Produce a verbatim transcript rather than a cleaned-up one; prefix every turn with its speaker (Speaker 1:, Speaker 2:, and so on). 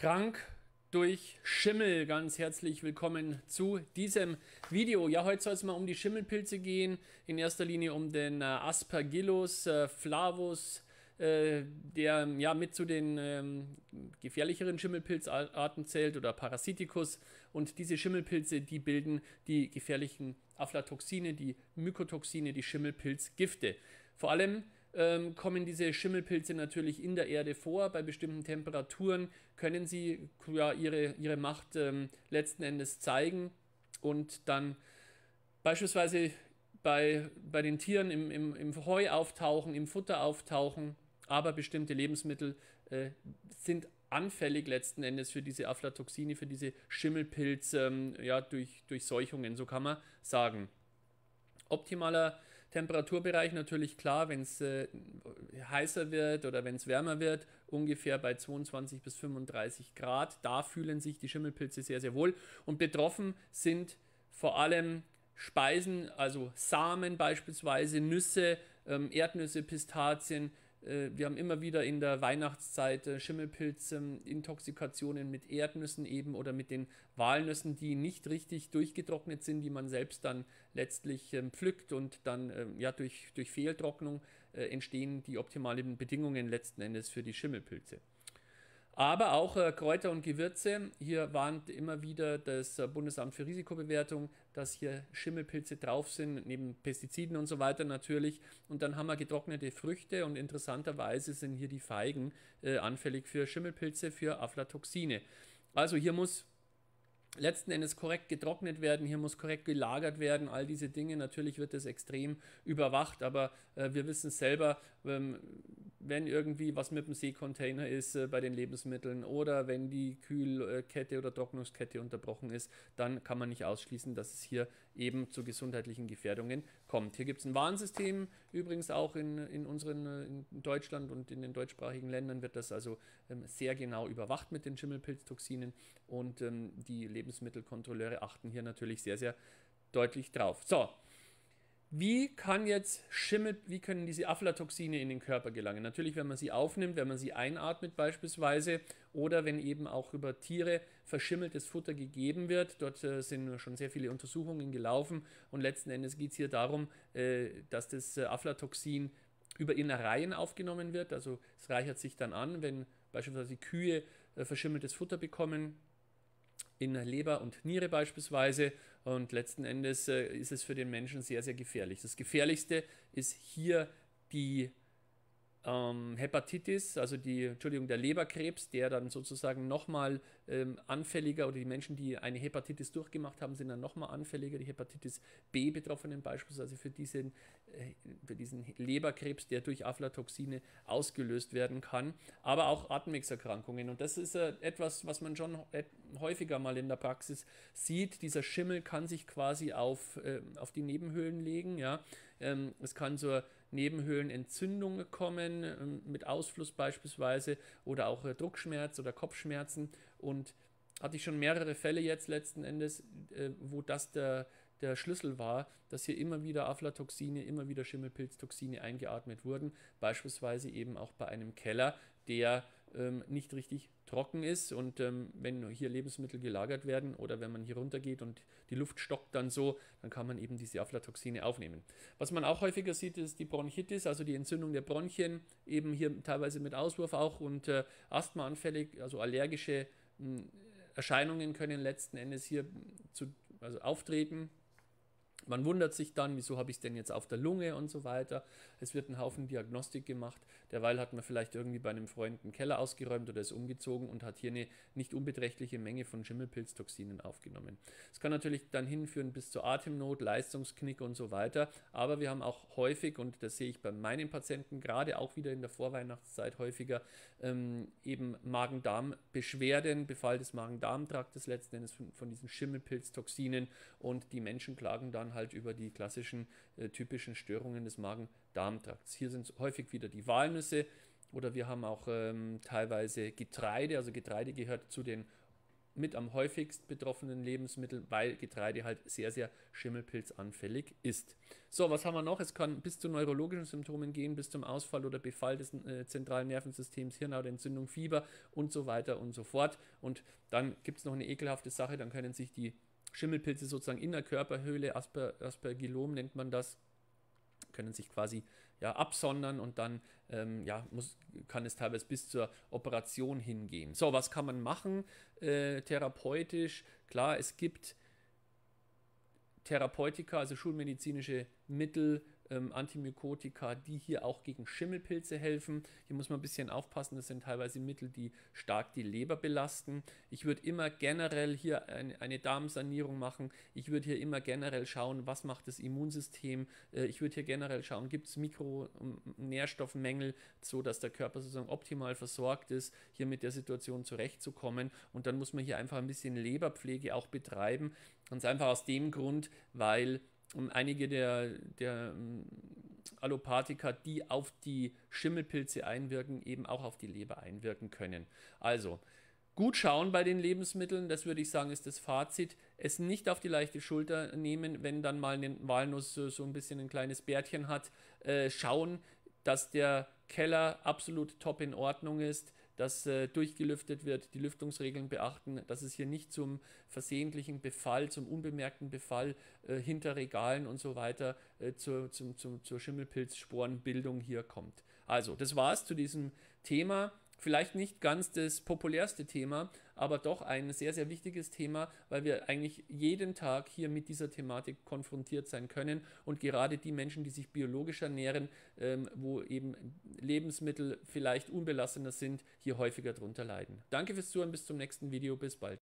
Speaker 1: Krank durch Schimmel. Ganz herzlich willkommen zu diesem Video. Ja, heute soll es mal um die Schimmelpilze gehen. In erster Linie um den äh, Aspergillus äh, flavus, äh, der ja mit zu den ähm, gefährlicheren Schimmelpilzarten zählt, oder Parasiticus. Und diese Schimmelpilze, die bilden die gefährlichen Aflatoxine, die Mykotoxine, die Schimmelpilzgifte. Vor allem ähm, kommen diese Schimmelpilze natürlich in der Erde vor. Bei bestimmten Temperaturen können sie ja ihre, ihre Macht ähm, letzten Endes zeigen und dann beispielsweise bei, bei den Tieren im, im, im Heu auftauchen, im Futter auftauchen, aber bestimmte Lebensmittel äh, sind anfällig letzten Endes für diese Aflatoxine, für diese Schimmelpilz, ähm, ja, durch Durchseuchungen, so kann man sagen. Optimaler Temperaturbereich natürlich klar, wenn es äh, heißer wird oder wenn es wärmer wird, ungefähr bei zweiundzwanzig bis fünfunddreißig Grad. Da fühlen sich die Schimmelpilze sehr, sehr wohl. Und betroffen sind vor allem Speisen, also Samen beispielsweise, Nüsse, ähm, Erdnüsse, Pistazien. Äh, wir haben immer wieder in der Weihnachtszeit äh, Schimmelpilz-Intoxikationen mit Erdnüssen eben oder mit den Walnüssen, die nicht richtig durchgetrocknet sind, die man selbst dann letztlich ähm, pflückt, und dann ähm, ja, durch, durch Fehltrocknung äh, entstehen die optimalen Bedingungen letzten Endes für die Schimmelpilze. Aber auch äh, Kräuter und Gewürze. Hier warnt immer wieder das äh, Bundesamt für Risikobewertung, dass hier Schimmelpilze drauf sind, neben Pestiziden und so weiter natürlich. Und dann haben wir getrocknete Früchte, und interessanterweise sind hier die Feigen äh, anfällig für Schimmelpilze, für Aflatoxine. Also hier muss letzten Endes korrekt getrocknet werden, hier muss korrekt gelagert werden, all diese Dinge. Natürlich wird das extrem überwacht, aber äh, wir wissen es selber, ähm, wenn irgendwie was mit dem Seekontainer ist äh, bei den Lebensmitteln, oder wenn die Kühlkette oder Trocknungskette unterbrochen ist, dann kann man nicht ausschließen, dass es hier eben zu gesundheitlichen Gefährdungen kommt. Hier gibt es ein Warnsystem, übrigens auch in, in, unseren, in Deutschland und in den deutschsprachigen Ländern wird das also ähm, sehr genau überwacht mit den Schimmelpilztoxinen, und ähm, die Lebensmittel Lebensmittelkontrolleure achten hier natürlich sehr, sehr deutlich drauf. So, wie kann jetzt Schimmel, wie können diese Aflatoxine in den Körper gelangen? Natürlich, wenn man sie aufnimmt, wenn man sie einatmet beispielsweise, oder wenn eben auch über Tiere verschimmeltes Futter gegeben wird. Dort äh, sind schon sehr viele Untersuchungen gelaufen, und letzten Endes geht es hier darum, äh, dass das äh, Aflatoxin über Innereien aufgenommen wird. Also es reichert sich dann an, wenn beispielsweise Kühe äh, verschimmeltes Futter bekommen, in Leber und Niere beispielsweise, und letzten Endes äh, ist es für den Menschen sehr, sehr gefährlich. Das Gefährlichste ist hier die ähm, Hepatitis, also die, Entschuldigung, der Leberkrebs, der dann sozusagen nochmal ähm, anfälliger, oder die Menschen, die eine Hepatitis durchgemacht haben, sind dann nochmal anfälliger, die Hepatitis B-Betroffenen beispielsweise für diesen, äh, für diesen Leberkrebs, der durch Aflatoxine ausgelöst werden kann, aber auch Atemwegserkrankungen. Und das ist äh, etwas, was man schon häufiger mal in der Praxis sieht. Dieser Schimmel kann sich quasi auf, äh, auf die Nebenhöhlen legen. Ja? Ähm, es kann zur Nebenhöhlenentzündung kommen, ähm, mit Ausfluss beispielsweise, oder auch äh, Druckschmerz oder Kopfschmerzen. Und hatte ich schon mehrere Fälle jetzt letzten Endes, äh, wo das der, der Schlüssel war, dass hier immer wieder Aflatoxine, immer wieder Schimmelpilztoxine eingeatmet wurden, beispielsweise eben auch bei einem Keller, der ähm, nicht richtig trocken ist, und ähm, wenn hier Lebensmittel gelagert werden oder wenn man hier runtergeht und die Luft stockt dann so, dann kann man eben diese Aflatoxine aufnehmen. Was man auch häufiger sieht, ist die Bronchitis, also die Entzündung der Bronchien, eben hier teilweise mit Auswurf auch, und äh, asthmaanfällig, also allergische mh, Erscheinungen können letzten Endes hier zu, also auftreten. Man wundert sich dann, wieso habe ich es denn jetzt auf der Lunge und so weiter. Es wird ein Haufen Diagnostik gemacht. Derweil hat man vielleicht irgendwie bei einem Freund einen Keller ausgeräumt oder ist umgezogen und hat hier eine nicht unbeträchtliche Menge von Schimmelpilztoxinen aufgenommen. Es kann natürlich dann hinführen bis zur Atemnot, Leistungsknick und so weiter. Aber wir haben auch häufig, und das sehe ich bei meinen Patienten gerade auch wieder in der Vorweihnachtszeit häufiger, ähm, eben Magen-Darm-Beschwerden, Befall des Magen-Darm-Traktes letzten Endes von, von diesen Schimmelpilztoxinen, und die Menschen klagen dann halt über die klassischen äh, typischen Störungen des Magen-Darm-Trakts. Hier sind häufig wieder die Walnüsse, oder wir haben auch ähm, teilweise Getreide, also Getreide gehört zu den mit am häufigst betroffenen Lebensmittel, weil Getreide halt sehr, sehr schimmelpilzanfällig ist. So, was haben wir noch? Es kann bis zu neurologischen Symptomen gehen, bis zum Ausfall oder Befall des äh, zentralen Nervensystems, Hirnhautentzündung, Fieber und so weiter und so fort. Und dann gibt es noch eine ekelhafte Sache, dann können sich die Schimmelpilze sozusagen in der Körperhöhle, Asper, Aspergillom nennt man das, können sich quasi ja, absondern und dann ähm, ja, muss, kann es teilweise bis zur Operation hingehen. So, was kann man machen äh, therapeutisch? Klar, es gibt Therapeutika, also schulmedizinische Mittel, ähm, Antimykotika, die hier auch gegen Schimmelpilze helfen. Hier muss man ein bisschen aufpassen, das sind teilweise Mittel, die stark die Leber belasten. Ich würde immer generell hier eine, eine Darmsanierung machen. Ich würde hier immer generell schauen, was macht das Immunsystem. Äh, ich würde hier generell schauen, gibt es Mikronährstoffmängel, so dass der Körper sozusagen optimal versorgt ist, hier mit der Situation zurechtzukommen. Und dann muss man hier einfach ein bisschen Leberpflege auch betreiben. Ganz einfach aus dem Grund, weil um, einige der, der um, Allopathika, die auf die Schimmelpilze einwirken, eben auch auf die Leber einwirken können. Also gut schauen bei den Lebensmitteln, das würde ich sagen, ist das Fazit. Es nicht auf die leichte Schulter nehmen, wenn dann mal eine Walnuss so, so ein bisschen ein kleines Bärtchen hat. Äh, schauen, dass der Keller absolut top in Ordnung ist, dass äh, durchgelüftet wird, die Lüftungsregeln beachten, dass es hier nicht zum versehentlichen Befall, zum unbemerkten Befall äh, hinter Regalen und so weiter äh, zur, zum, zum, zur Schimmelpilzsporenbildung hier kommt. Also, das war es zu diesem Thema. Vielleicht nicht ganz das populärste Thema, aber doch ein sehr, sehr wichtiges Thema, weil wir eigentlich jeden Tag hier mit dieser Thematik konfrontiert sein können und gerade die Menschen, die sich biologisch ernähren, ähm, wo eben Lebensmittel vielleicht unbelassener sind, hier häufiger drunter leiden. Danke fürs Zuhören, bis zum nächsten Video, bis bald.